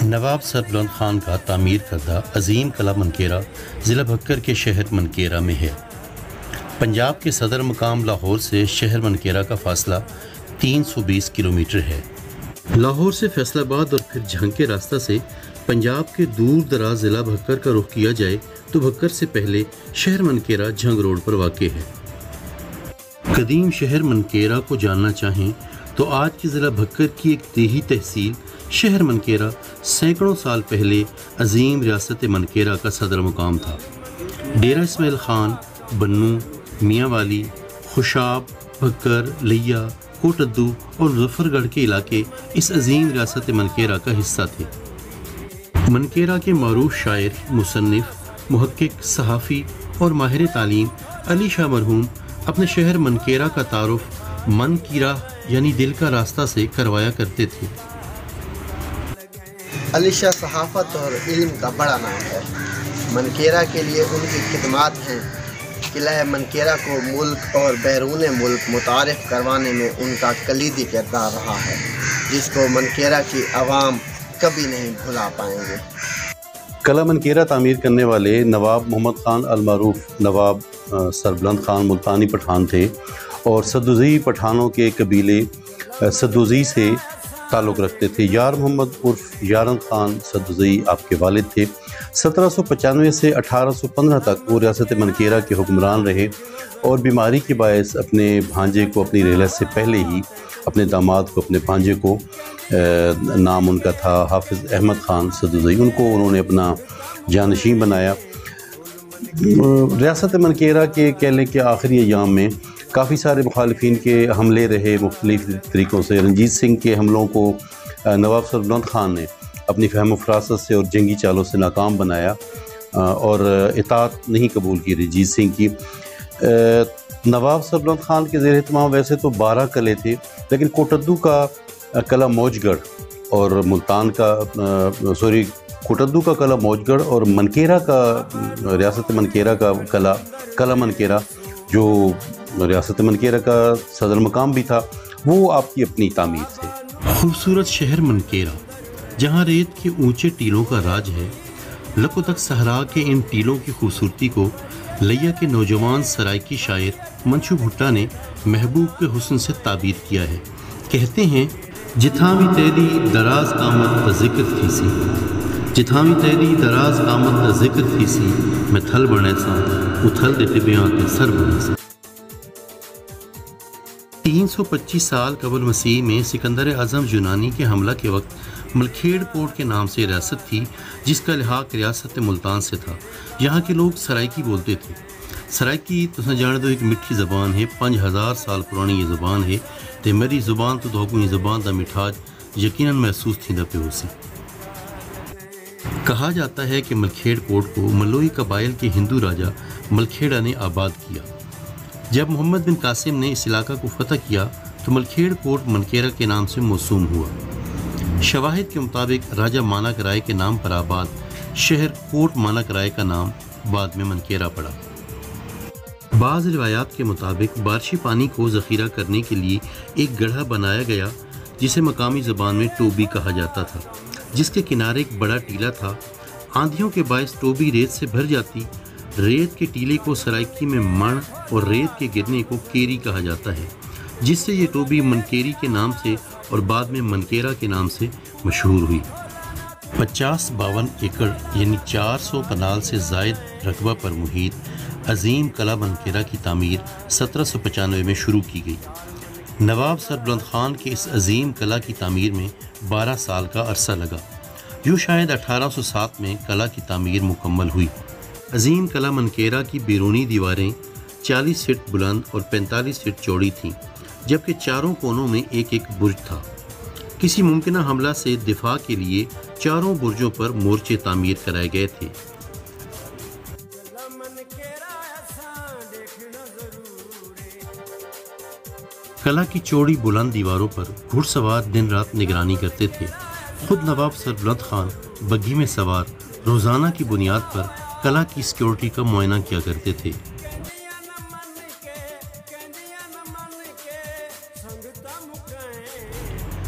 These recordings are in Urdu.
نواب سربلند خان کا تعمیر کردہ عظیم قلعہ منکیرا ضلع بھکر کے شہر منکیرا میں ہے۔ پنجاب کے صدر مقام لاہور سے شہر منکیرا کا فاصلہ 320 کلومیٹر ہے۔ لاہور سے فیصل آباد اور پھر جھنگ کے راستہ سے پنجاب کے دور دراز ضلع بھکر کا رخ کیا جائے تو بھکر سے پہلے شہر منکیرا جھنگ روڈ پر واقع ہے۔ قدیم شہر منکیرا کو جاننا چاہیں تو آج کے ضلع بھکر کی ایک دیہی تحصیل شہر منکیرا سینکڑوں سال پہلے عظیم ریاست منکیرا کا صدر مقام تھا۔ ڈیرہ اسماعیل خان، بنو، میاں والی، خوشاب، بھکر، لیا، کوٹدو اور مظفر گڑھ کے علاقے اس عظیم ریاست منکیرا کا حصہ تھے۔ منکیرا کے معروف شاعر، مصنف، محقق، صحافی اور ماہر تعلیم علی شاہ مرحوم اپنے شہر منکیرا کا تعارف من کی راہ یعنی دل کا راستہ سے کروایا کرتے تھے۔ علی شاہ صحافت اور علم کا بڑا نام ہے۔ منکیرا کے لیے ان کی خدمات ہیں۔ قلعہ منکیرا کو ملک اور بیرون ملک متعارف کروانے میں ان کا کلیدی کردار رہا ہے، جس کو منکیرا کی عوام کبھی نہیں بھلا پائیں گے۔ قلعہ منکیرا تعمیر کرنے والے نواب محمد خان المعروف نواب سربلند خان ملتانی پٹھان تھے اور سدوزی پٹھانوں کے قبیلے سدوزی سے تعلق رکھتے تھے۔ یار محمد عرف یارند خان سدوزی آپ کے والد تھے۔ 1795 سے 1815 تک وہ ریاست منکیرا کے حکمران رہے اور بیماری کے باعث اپنے بھانجے کو، اپنی رحلت سے پہلے ہی اپنے داماد کو، اپنے بھانجے کو، نام ان کا تھا حافظ احمد خان سدوزی، ان کو انہوں نے اپنا جانشین بنایا۔ ریاست منکیرا کے کہہ لیں کہ آخری ایام میں کافی سارے مخالفین کے حملے رہے مختلف طریقوں سے۔ رنجیت سنگھ کے حملوں کو نواب سربلند خان نے اپنی فہم و فراست سے اور جنگی چالوں سے ناکام بنایا اور اطاعت نہیں قبول کی رنجیت سنگھ کی۔ نواب سربلند خان کے زیر اہتمام ویسے تو 12 قلعے تھے، لیکن کوٹدو کا قلعہ موج گڑھ اور ملتان کا کوٹدو کا قلعہ موج گڑھ اور منکیرا کا ریاست منکیرا کا قلعہ منکیرا جو ریاست منکیرا کا صدر مقام بھی تھا، وہ آپ کی اپنی تعمیر تھے۔ خوبصورت شہر منکیرا جہاں ریت کے اونچے ٹیلوں کا راج ہے، لکو تک صحرا کے ان ٹیلوں کی خوبصورتی کو لیا کے نوجوان سرائکی شاعر منشو بھٹا نے محبوب کے حسن سے تعبیر کیا ہے۔ کہتے ہیں جتھامی تیری دراز قامت ذکر تھی سی، جتھامی تیری دراز قامت ذکر تھی سی، میں تھل بنے سا اتھل دے طبیاں تے سر بنے سا۔ 325 سال قبل مسیح میں سکندر اعظم یونانی کے حملہ کے وقت ملکھیڑ کوٹ کے نام سے ریاست تھی، جس کا لحاق ریاست ملتان سے تھا۔ یہاں کے لوگ سرائکی بولتے تھے۔ سرائکی تو جان دو ایک مٹھی زبان ہے، 5000 سال پرانی یہ زبان ہے تے میری زبان تو دھوکوں یہ زبان دا مٹھاج یقیناً محسوس تھی دا پہ ہوسی۔ کہا جاتا ہے کہ ملکھیڑ کوٹ کو ملوئی قبائل کے ہندو راجہ ملکھیڑا نے آباد کیا۔ جب محمد بن قاسم نے اس علاقہ کو فتح کیا تو ملکھیڑ کوٹ منکیرا کے نام سے موسوم ہوا۔ شواہد کے مطابق راجہ مانا کرائے کے نام پر آباد شہر کوٹ مانا کرائے کا نام بعد میں منکیرا پڑا۔ بعض روایات کے مطابق بارشی پانی کو ذخیرہ کرنے کے لیے ایک گڑھا بنایا گیا جسے مقامی زبان میں ٹوبی کہا جاتا تھا، جس کے کنارے ایک بڑا ٹیلا تھا۔ آندھیوں کے باعث ٹوبی ریت سے بھر جاتی۔ ریت کے ٹیلے کو سرائکی میں مڑ اور ریت کے گرنے کو کیری کہا جاتا ہے، جس سے یہ ٹوبی منکیری کے نام سے اور بعد میں منکیرا کے نام سے مشہور ہوئی۔ 50-52 ایکڑ یعنی 400 کنال سے زائد رقبہ پر محیط عظیم قلعہ منکیرا کی تعمیر 1795 میں شروع کی گئی۔ نواب سربلند خان کے اس عظیم قلعہ کی تعمیر میں 12 سال کا عرصہ لگا، جو شاید 1807 میں قلعہ کی تعمیر مکمل ہوئی۔ عظیم قلعہ منکیرا کی بیرونی دیواریں 40 فٹ بلند اور 45 فٹ چوڑی تھیں، جبکہ چاروں کونوں میں ایک ایک برج تھا۔ کسی ممکنہ حملہ سے دفاع کے لیے چاروں برجوں پر مورچے تعمیر کرائے گئے تھے۔ قلعہ کی چوڑی بلند دیواروں پر گھڑ سوار دن رات نگرانی کرتے تھے۔ خود نواب سربلند خان بگھی میں سوار روزانہ کی بنیاد پر قلعہ کی سیکیورٹی کا معائنہ کیا کرتے تھے۔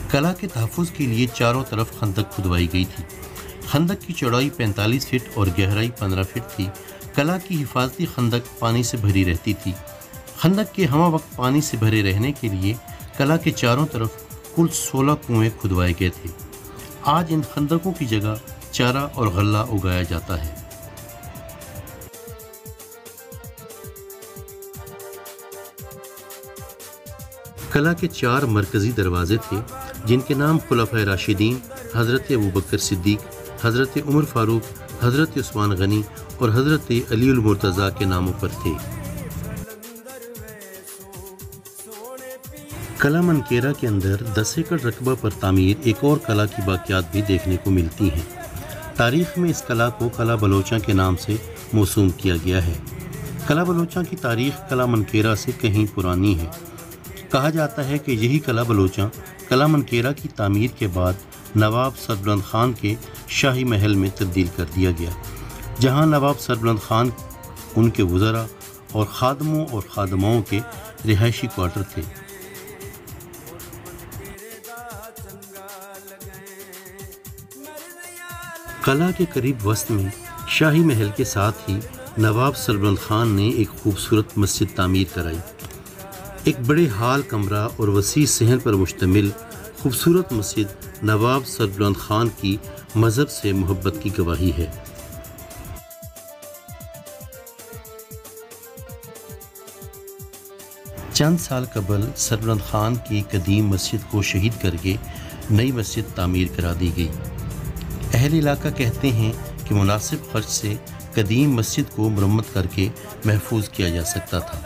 قلعہ کے تحفظ کے لیے چاروں طرف خندق کھدوائی گئی تھی۔ خندق کی چوڑائی 45 فٹ اور گہرائی 15 فٹ تھی۔ قلعہ کی حفاظتی خندق پانی سے بھری رہتی تھی۔ خندق کے ہمہ وقت پانی سے بھرے رہنے کے لیے قلعہ کے چاروں طرف کل 16 کنویں کھدوائے گئے تھے۔ آج ان خندقوں کی جگہ چارہ اور غلہ اگایا جاتا ہے۔ قلعہ کے 4 مرکزی دروازے تھے جن کے نام خلفائے راشدین حضرت ابوبکر صدیق، حضرت عمر فاروق، حضرت عثمان غنی اور حضرت علی المرتضیٰ کے ناموں پر تھے۔ قلعہ منکیرا کے اندر 10 ایکڑ رقبہ پر تعمیر ایک اور قلعہ کی باقیات بھی دیکھنے کو ملتی ہیں۔ تاریخ میں اس قلعہ کو قلعہ بلوچاں کے نام سے موسوم کیا گیا ہے۔ قلعہ بلوچاں کی تاریخ قلعہ منکیرا سے کہیں پرانی ہے۔ کہا جاتا ہے کہ یہی قلعہ بلوچاں قلعہ منکیرا کی تعمیر کے بعد نواب سربلند خان کے شاہی محل میں تبدیل کر دیا گیا، جہاں نواب سربلند خان ان کے وزراء اور خادموں اور خادماؤں کے رہائشی کوارٹر تھے۔ قلعہ کے قریب وسط میں شاہی محل کے ساتھ ہی نواب سربلند خان نے ایک خوبصورت مسجد تعمیر کرائی۔ ایک بڑے ہال کمرہ اور وسیع صحن پر مشتمل خوبصورت مسجد نواب سربلند خان کی مذہب سے محبت کی گواہی ہے۔ چند سال قبل سربلند خان کی قدیم مسجد کو شہید کر کے نئی مسجد تعمیر کرا دی گئی۔ اہل علاقہ کہتے ہیں کہ مناسب خرچ سے قدیم مسجد کو مرمت کر کے محفوظ کیا جا سکتا تھا۔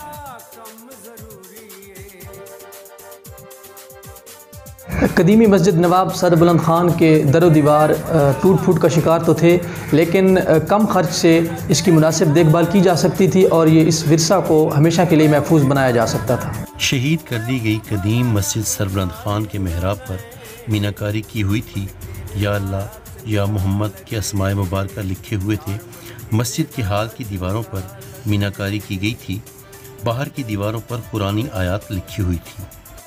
قدیمی مسجد نواب سربلند خان کے در و دیوار ٹوٹ پھوٹ کا شکار تو تھے، لیکن کم خرچ سے اس کی مناسب دیکھ بھال کی جا سکتی تھی اور یہ اس ورثہ کو ہمیشہ کے لیے محفوظ بنایا جا سکتا تھا۔ شہید کر دی گئی قدیم مسجد سربلند خان کے محراب پر میناکاری کی ہوئی تھی۔ یا اللہ یا محمد کے اسماء مبارکہ لکھے ہوئے تھے۔ مسجد کے ہال کی دیواروں پر میناکاری کی گئی تھی۔ باہر کی دیواروں پر قرآنی آیات لکھی ہوئی تھی۔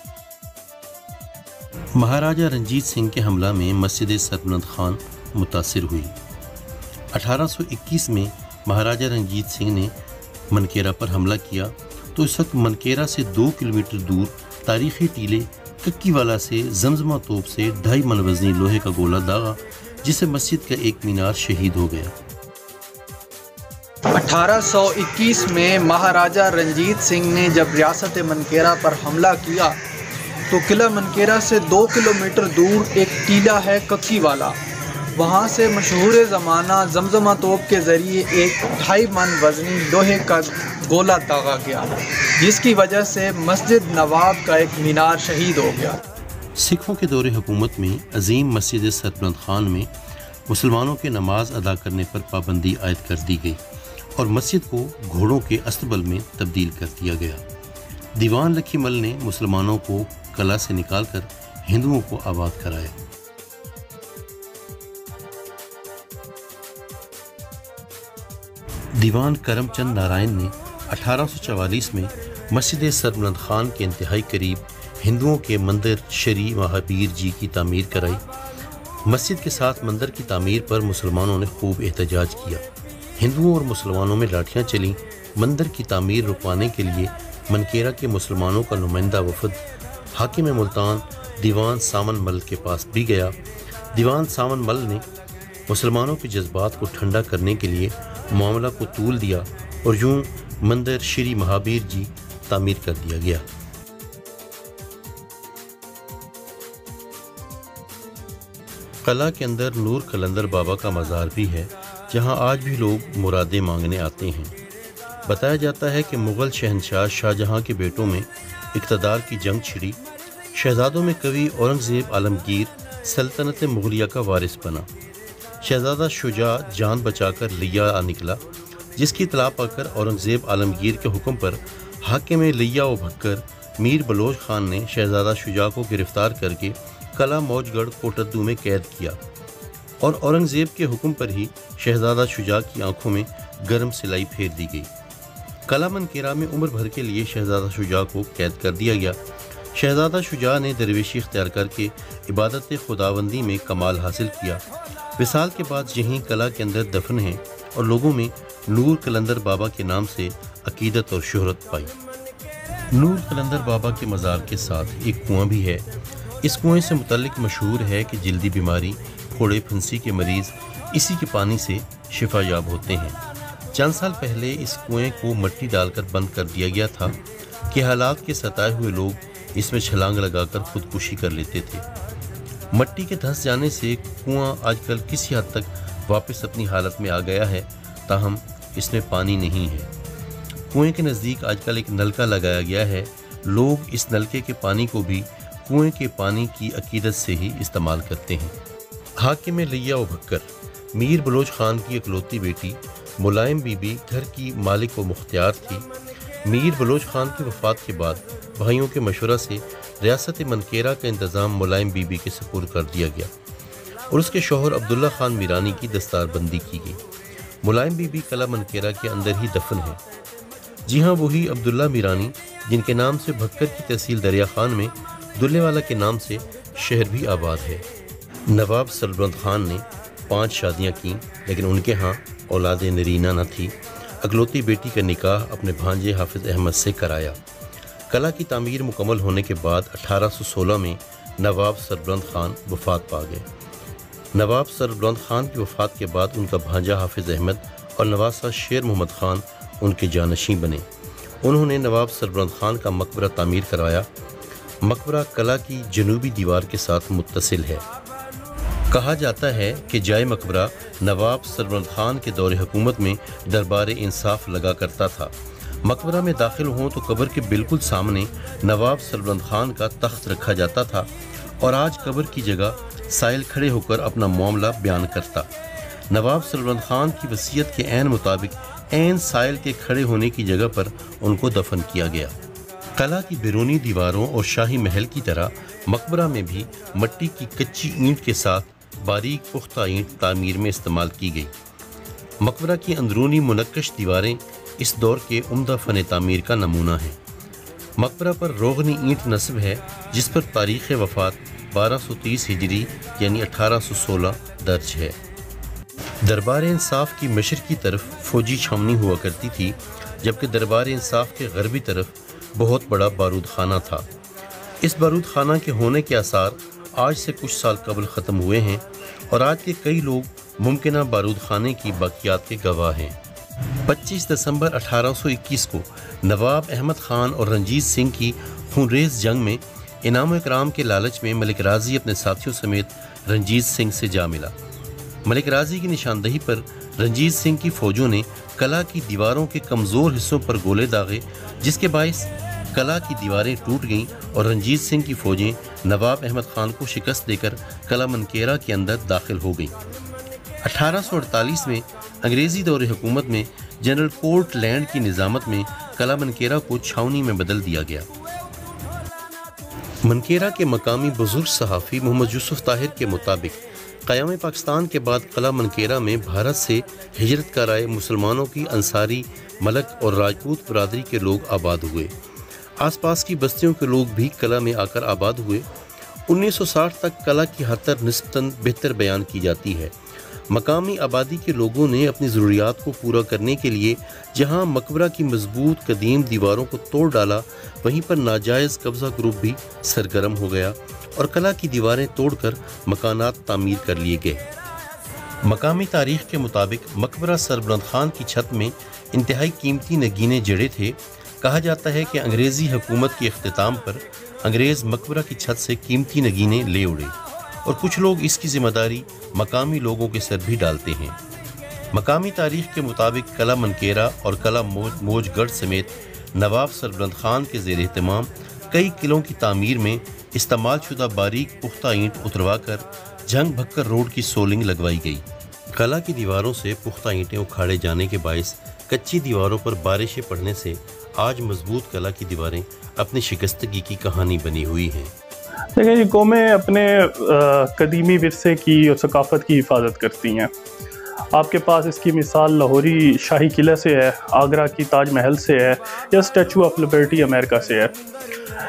مہاراجہ رنجیت سنگھ کے حملہ میں مسجد سربلند خان متاثر ہوئی۔ 1821 میں مہاراجہ رنجیت سنگھ نے منکیرا پر حملہ کیا تو اس وقت منکیرا سے 2 کلومیٹر دور تاریخی ٹیلے ککی والا سے زمزمہ توپ سے 2.5 من وزنی لوہے کا گولہ داغا، جس سے مسجد کا ایک مینار شہید ہو گیا۔ 1821 میں مہاراجہ رنجیت سنگھ نے جب ریاست منکیرا پر حملہ کیا تو قلعہ منکیرا سے 2 کلومیٹر دور ایک ٹیلہ ہے ککی والا، وہاں سے مشہور زمانہ زمزمہ توپ کے ذریعے ایک 2.5 من وزنی لوہے کا گولہ داغا گیا، جس کی وجہ سے مسجد نواب کا ایک مینار شہید ہو گیا۔ سکھوں کے دور حکومت میں عظیم مسجد سربلند خان میں مسلمانوں کے نماز ادا کرنے پر پابندی عائد کر دی گئی اور مسجد کو گھوڑوں کے استبل میں تبدیل کر دیا گیا۔ دیوان لکھی مل نے مسلمانوں کو قلعہ سے نکال کر ہندوؤں کو آباد کرایا۔ دیوان کرم چند نارائن نے 1844 میں مسجد سربلند خان کے انتہائی قریب ہندوؤں کے مندر شری مہابیر جی کی تعمیر کرائی۔ مسجد کے ساتھ مندر کی تعمیر پر مسلمانوں نے خوب احتجاج کیا۔ ہندوؤں اور مسلمانوں میں لاٹھیاں چلیں۔ مندر کی تعمیر رکوانے کے لیے منکیرا کے مسلمانوں کا نمائندہ وفد حاکم ملتان دیوان سامن مل کے پاس بھی گیا۔ دیوان سامن مل نے مسلمانوں کے جذبات کو ٹھنڈا کرنے کے لیے معاملہ کو طول دیا اور یوں مندر شری مہابیر جی تعمیر کر دیا گیا۔ قلعہ کے اندر نور قلندر بابا کا مزار بھی ہے، جہاں آج بھی لوگ مرادیں مانگنے آتے ہیں۔ بتایا جاتا ہے کہ مغل شہنشاہ شاہجہاں کے بیٹوں میں اقتدار کی جنگ چھڑی۔ شہزادوں میں قوی اورنگزیب عالمگیر سلطنت مغلیہ کا وارث بنا۔ شہزادہ شجاع جان بچا کر لیا آ نکلا، جس کی اطلاع پا کر اورنگزیب عالمگیر کے حکم پر حاکم لیا و بھکر میر بلوچ خان نے شہزادہ شجاع کو گرفتار کر کے قلعہ موج گڑھ کوٹدو میں قید کیا اور اورنگزیب کے حکم پر ہی شہزادہ شجاع کی آنکھوں میں گرم سلائی پھیر دی گئی۔ قلعہ منکیرا میں عمر بھر کے لیے شہزادہ شجاع کو قید کر دیا گیا۔ شہزادہ شجاع نے درویشی اختیار کر کے عبادت خداوندی میں کمال حاصل کیا۔ وصال کے بعد یہیں قلعہ کے اندر دفن ہیں اور لوگوں میں نور قلندر بابا کے نام سے عقیدت اور شہرت پائی۔ نور قلندر بابا کے مزار کے ساتھ ایک کنواں بھی ہے۔ اس کنویں سے متعلق مشہور ہے کہ جلدی بیماری، پھوڑے پھنسی کے مریض اسی کے پانی سے شفا یاب ہوتے ہیں۔ چند سال پہلے اس کنویں کو مٹی ڈال کر بند کر دیا گیا تھا کہ حالات کے ستائے ہوئے لوگ اس میں چھلانگ لگا کر خودکشی کر لیتے تھے۔ مٹی کے دھس جانے سے کنواں آج کل کسی حد تک واپس اپنی حالت میں آ گیا ہے، تاہم اس میں پانی نہیں ہے۔ کنویں کے نزدیک آج کل ایک نلکا لگایا گیا ہے۔ لوگ اس نلکے کے پانی کو بھی کنویں کے پانی کی عقیدت سے ہی استعمال کرتے ہیں۔ حاکم لیا و بھکر میر بلوچ خان کی اکلوتی بیٹی ملائم بی بی گھر کی مالک و مختار تھی۔ میر بلوچ خان کی وفات کے بعد بھائیوں کے مشورہ سے ریاست منکیرہ کا انتظام ملائم بی بی کے سپرد کر دیا گیا اور اس کے شوہر عبداللہ خان میرانی کی دستار بندی کی گئی۔ ملائم بی بی قلعہ منکیرہ کے اندر ہی دفن ہے۔ جی ہاں، وہی عبداللہ میرانی جن کے نام سے بھکر کی تحصیل دریا خان میں دلے والا کے نام سے شہر بھی آباد ہے۔ نواب سربلند خان نے 5 شادیاں کیں، لیکن ان کے ہاں اولاد نرینہ نہ تھی۔ اکلوتی بیٹی کا نکاح اپنے بھانجے حافظ احمد سے کرایا۔ قلعہ کی تعمیر مکمل ہونے کے بعد 1816 میں نواب سربلند خان وفات پا گئے۔ نواب سربلند خان کی وفات کے بعد ان کا بھانجا حافظ احمد اور نواسہ شیر محمد خان ان کے جانشین بنے۔ انہوں نے نواب سربلند خان کا مقبرہ تعمیر کروایا۔ مقبرہ قلعہ کی جنوبی دیوار کے ساتھ متصل ہے۔ کہا جاتا ہے کہ جائے مقبرہ نواب سربلند خان کے دور حکومت میں دربار انصاف لگا کرتا تھا۔ مقبرہ میں داخل ہوں تو قبر کے بالکل سامنے نواب سربلند خان کا تخت رکھا جاتا تھا اور آج قبر کی جگہ سائل کھڑے ہو کر اپنا معاملہ بیان کرتا۔ نواب سربلند خان کی وصیت کے عین مطابق عین سائل کے کھڑے ہونے کی جگہ پر ان کو دفن کیا گیا۔ قلعہ کی بیرونی دیواروں اور شاہی محل کی طرح مقبرہ میں بھی مٹی کی کچی اینٹ کے ساتھ باریک پختہ اینٹ تعمیر میں استعمال کی گئی۔ مقبرہ کی اندرونی منقش دیواریں اس دور کے عمدہ فن تعمیر کا نمونہ ہیں۔ مقبرہ پر روغنی اینٹ نصب ہے جس پر تاریخ وفات 1230 ہجری یعنی 1816 درج ہے۔ دربار انصاف کی مشرقی طرف فوجی چھاونی ہوا کرتی تھی، جبکہ دربار انصاف کے غربی طرف بہت بڑا بارود خانہ تھا۔ اس بارود خانہ کے ہونے کے آثار آج سے کچھ سال قبل ختم ہوئے ہیں اور آج کے کئی لوگ ممکنہ بارود خانے کی باقیات کے گواہ ہیں۔ 25 دسمبر 1821 کو نواب احمد خان اور رنجیت سنگھ کی خونریز جنگ میں انعام و اکرام کے لالچ میں ملک راضی اپنے ساتھیوں سمیت رنجیت سنگھ سے جا ملا۔ ملک راضی کی نشاندہی پر رنجیت سنگھ کی فوجوں نے قلعہ کی دیواروں کے کمزور حصوں پر گولے داغے، جس کے باعث قلعہ کی دیواریں ٹوٹ گئیں اور رنجیت سنگھ کی فوجیں نواب احمد خان کو شکست دے کر قلعہ منکیرہ کے اندر داخل ہو گئیں۔ 1848 میں انگریزی دور حکومت میں جنرل کورٹ لینڈ کی نظامت میں قلعہ منکیرہ کو چھاونی میں بدل دیا گیا۔ منکیرہ کے مقامی بزرگ صحافی محمد یوسف طاہر کے مطابق قیام پاکستان کے بعد قلعہ منکیرہ میں بھارت سے ہجرت کر آئے مسلمانوں کی انصاری، ملک اور راجپوت برادری کے لوگ آباد ہوئے۔ آس پاس کی بستیوں کے لوگ بھی قلعہ میں آ کر آباد ہوئے۔ 1960 تک قلعہ کی حد تک نسبتاً بہتر بیان کی جاتی ہے۔ مقامی آبادی کے لوگوں نے اپنی ضروریات کو پورا کرنے کے لیے جہاں مقبرہ کی مضبوط قدیم دیواروں کو توڑ ڈالا، وہیں پر ناجائز قبضہ گروپ بھی سرگرم ہو گیا اور قلعہ کی دیواریں توڑ کر مکانات تعمیر کر لیے گئے۔ مقامی تاریخ کے مطابق مقبرہ سربلند خان کی چھت میں انتہائی قیمتی نگینے جڑے تھے۔ کہا جاتا ہے کہ انگریزی حکومت کے اختتام پر انگریز مقبرہ کی چھت سے قیمتی نگینے لے اڑے اور کچھ لوگ اس کی ذمہ داری مقامی لوگوں کے سر بھی ڈالتے ہیں۔ مقامی تاریخ کے مطابق قلعہ منکیرہ اور قلعہ موج گڑھ سمیت نواب سربلند خان کے زیر اہتمام کئی قلعوں کی تعمیر میں استعمال شدہ باریک پختہ اینٹ اتروا کر جھنگ بھکر روڈ کی سولنگ لگوائی گئی۔ قلعہ کی دیواروں سے پختہ اینٹیں اکھاڑے جانے کے باعث کچی دیواروں پر بارشیں پڑنے سے آج مضبوط قلعہ کی دیواریں اپنی شکستگی کی کہانی بنی ہوئی ہیں۔ دیکھیں جی، قومیں اپنے قدیمی ورثے کی اور ثقافت کی حفاظت کرتی ہیں۔ آپ کے پاس اس کی مثال لاہوری شاہی قلعہ سے ہے، آگرہ کی تاج محل سے ہے، یا اسٹیچو آف لبرٹی امریکہ سے ہے۔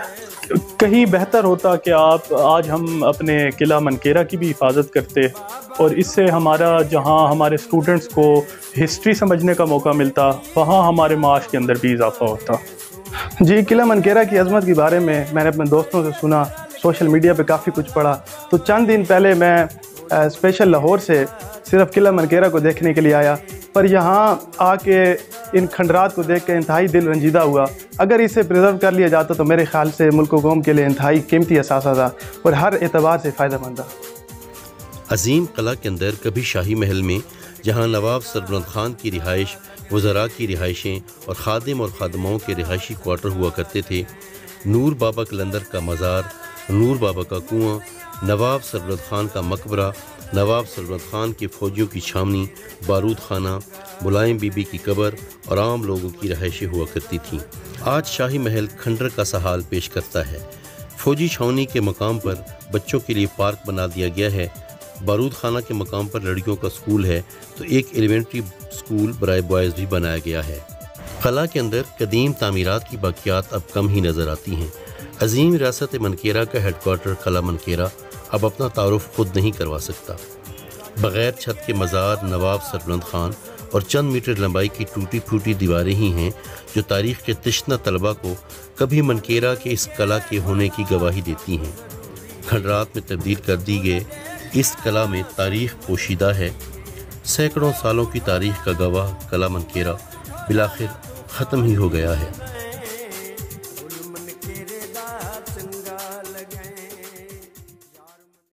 کہیں بہتر ہوتا کہ آج ہم اپنے قلعہ منکیرہ کی بھی حفاظت کرتے اور اس سے ہمارا جہاں ہمارے اسٹوڈنٹس کو ہسٹری سمجھنے کا موقع ملتا وہاں ہمارے معاش کے اندر بھی اضافہ ہوتا۔ جی، قلعہ منکیرہ کی عظمت کے بارے میں نے اپنے دوستوں سے سنا، سوشل میڈیا پہ کافی کچھ پڑھا، تو چند دن پہلے میں اسپیشل لاہور سے صرف قلعہ منکیرہ کو دیکھنے کے لیے آیا، پر یہاں آ کے ان کھنڈرات کو دیکھ کے انتہائی دل رنجیدہ ہوا۔ اگر اسے پریزرو کر لیا جاتا تو میرے خیال سے ملک و قوم کے لیے انتہائی قیمتی اثاثہ تھا اور ہر اعتبار سے فائدہ مند تھا۔ عظیم قلعہ کے اندر کبھی شاہی محل میں جہاں نواب سربلند خان کی رہائش، وزراء کی رہائشیں اور خادم اور خادماؤں کے رہائشی کوارٹر ہوا کرتے تھے، نور بابا قلندر کا مزار، نور بابا کا کنواں، نواب سربلند خان کا مقبرہ، نواب سربلند خان کے فوجیوں کی چھاونی، بارود خانہ، ملائم بی بی کی قبر اور عام لوگوں کی رہائشیں ہوا کرتی تھیں۔ آج شاہی محل کھنڈر کا سا حال پیش کرتا ہے۔ فوجی چھاونی کے مقام پر بچوں کے لیے پارک بنا دیا گیا ہے، بارود خانہ کے مقام پر لڑکیوں کا سکول ہے، تو ایک ایلیمنٹری سکول برائے بوائز بھی بنایا گیا ہے۔ قلعہ کے اندر قدیم تعمیرات کی باقیات اب کم ہی نظر آتی ہیں۔ عظیم ریاست منکیرہ کا ہیڈ کوارٹر قلعہ منکیرہ اب اپنا تعارف خود نہیں کروا سکتا۔ بغیر چھت کے مزار نواب سربلند خان اور چند میٹر لمبائی کی ٹوٹی پھوٹی دیواریں ہی ہیں جو تاریخ کے تشنہ طلبہ کو کبھی منکیرہ کے اس قلعہ کے ہونے کی گواہی دیتی ہیں۔ کھنڈرات میں تبدیل کر دی گئے اس قلعہ میں تاریخ پوشیدہ ہے۔ سینکڑوں سالوں کی تاریخ کا گواہ قلعہ منکیرہ بالآخر ختم ہی ہو گیا ہے۔